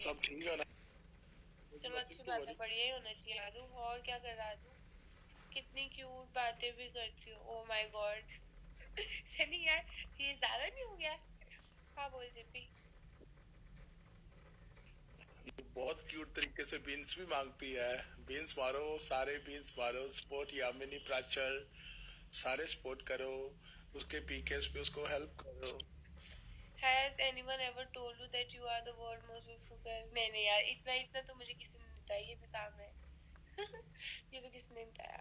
सब ठीक है ना? चलो अच्छी बात है, बढ़िया ही होना चाहिए आदू। और क्या कर रहा तू? कितनी क्यूट बातें भी करती हो, ओ माय गॉड। सनी यार, ये ज्यादा नहीं हो गया? हाँ बोल जेपी। बहुत क्यूट तरीके से बीन्स भी मांगती है। बीन्स मारो, सारे बीन्स मारो, सपोर्ट यामिनी प्राचर, सारे सपोर्ट करो, उसके पीकेस पे उसको हेल्प करो। Has anyone ever told you that you are the world most beautiful girl? नहीं नहीं यार, इतना इतना तो मुझे किसी ने नहीं बताया, ये भी काम है। ये तो किसी ने नहीं बताया।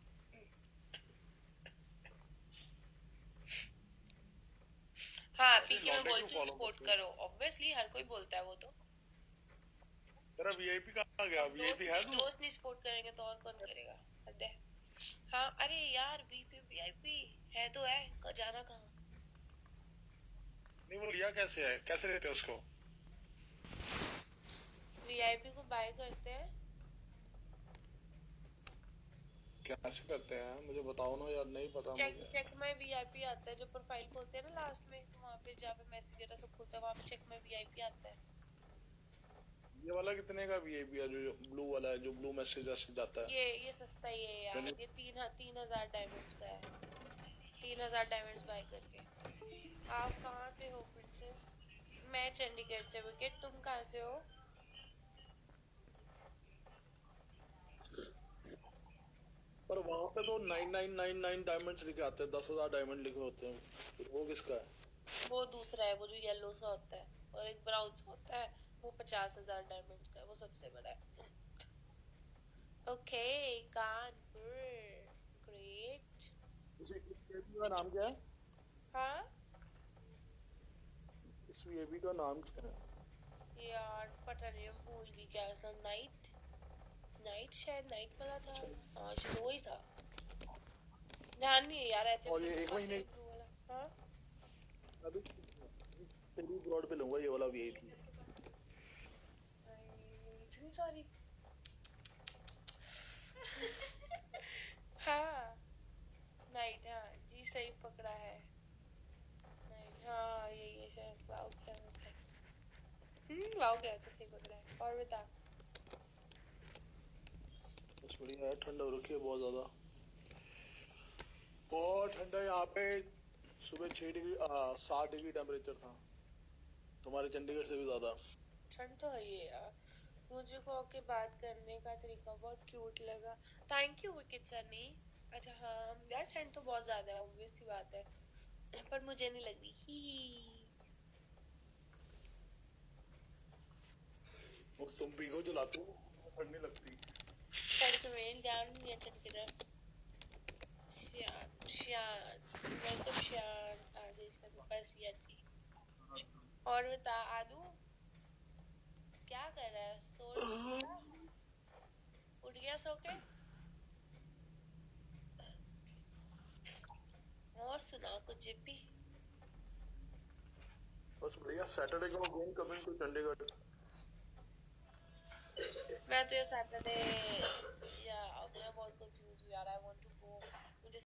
हाँ पीके में लौंडे बोल क्यों तू फॉलो सपोर्ट करते हो? करो, ऑब्वियसली हर कोई बोलता है वो तो। तेरा वीआईपी कहाँ गया? अब वीआईपी है तू? दोस्त नहीं सपोर्ट करेंगे तो और कौन करेगा? हद है। हाँ अरे यार, वीपी वीआईपी है तो है, जाना कहाँ? नहीं, वो लिया कैसे है? कैसे लेते हैं उसको? वीआईपी को बाय करते हैं। कैसे करते हैं मुझे बताओ ना यार, नहीं पता चेक मुझे। चेक माय वीआईपी आता है, जब प्रोफाइल खोलते हैं ना लास्ट में, तो वहाँ पे जहाँ पे मैसेज वगैरह सब खुलता है, वहाँ पे चेक माय वीआईपी आता है। ये वाला कितने का वीआईपी है? जो ब्लू वाला है, जो ब्लू मैसेज आता है? ये सस्ता ही है यार, ये 3000 डायमंड्स का है। 3000 डायमंड्स बाय करके। आप कहाँ से हो प्रिंसेस? मैं चंडीगढ़ से। विकेट तुम कहाँ से हो? पर वहां पे तो 9999 डायमंड्स लिखे आते हैं, 10,000 डायमंड लिखे होते हैं, फिर वो किसका है? वो दूसरा है, वो जो येलो सा होता है, और एक ब्राउन सा होता है, वो 50,000 डायमंड्स का है, वो सबसे बड़ा है। ओके, कानपुर। ग्रेट। इस वीआईपी का नाम क्या है? हाँ इस वीआईपी का नाम क्या है? यार पता नहीं, मैं भूल गई क्या था। नाइट, नाइट शायद नाइट वाला था। हाँ शायद वही था, ध्यान नहीं है यार ऐसे। और ये एक महीने ब्लू वाला। हाँ अभी तेरी ब्रॉड पे लूंगा ये वाला वीआईपी। इतनी सॉरी। हाँ नाइट, हाँ जी सही पकड़ा है। नाइट, हाँ ये शायद वाओ क्या होता है। वाओ क्या होता है, सही पकड़ा है। और बता। बस बढ़िया है, ठंडा हो रखी है बहुत ज्यादा, बहुत ठंडा है यहाँ पे। सुबह 6 डिग्री 7 डिग्री टेम्परेचर था, तुम्हारे चंडीगढ़ से भी ज्यादा। ठंड तो है ये यार। मुझे को के बात करने का तरीका बहुत क्यूट लगा। Thank you wicket Sunny. अच्छा हाँ यार, ठंड तो बहुत ज्यादा है, ऑब्वियस सी बात है, पर मुझे नहीं लग रही ही। और तुम भीगो जलाते हो, ठंड नहीं लगती। ठंड तो मेरे ध्यान नहीं है, ठंड की तरफ। शांत शांत, वेलकम शांत, आदेश का तो बस ये थी। और बता आदू, क्या कर रहा है? सो रहा? उठ गया सो के? और सुना कुछ जिप्पी। बस बढ़िया, सैटरडे को अगेन कमिंग टू चंडीगढ़। मैं तो ये सैटरडे, या मैं बहुत कंफ्यूज हूँ यार। I want to